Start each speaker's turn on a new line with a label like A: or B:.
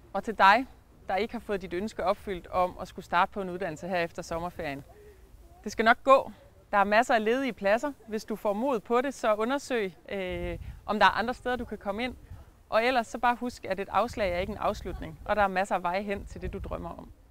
A: Og til dig, der ikke har fået dit ønske opfyldt om at skulle starte på en uddannelse her efter sommerferien. Det skal nok gå. Der er masser af ledige pladser. Hvis du får mod på det, så undersøg, om der er andre steder, du kan komme ind. Og ellers så bare husk, at et afslag er ikke en afslutning, og der er masser af veje hen til det, du drømmer om.